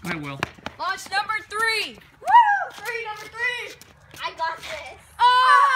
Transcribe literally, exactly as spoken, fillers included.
I will. Launch number three. Woo! Three, number three. I got this. Oh!